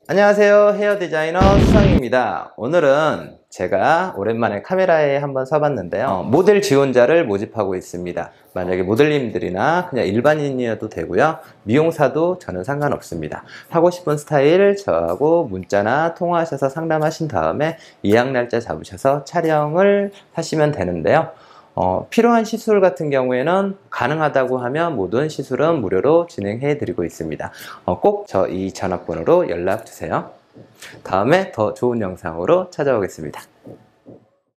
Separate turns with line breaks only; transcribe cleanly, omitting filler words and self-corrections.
안녕하세요. 헤어 디자이너 수상입니다. 오늘은 제가 오랜만에 카메라에 한번 서봤는데요. 모델 지원자를 모집하고 있습니다. 만약에 모델님들이나 그냥 일반인이어도 되고요. 미용사도 저는 상관없습니다. 하고 싶은 스타일 저하고 문자나 통화하셔서 상담하신 다음에 예약 날짜 잡으셔서 촬영을 하시면 되는데요. 필요한 시술 같은 경우에는 가능하다고 하면 모든 시술은 무료로 진행해 드리고 있습니다. 꼭 저 이 전화번호로 연락 주세요. 다음에 더 좋은 영상으로 찾아오겠습니다.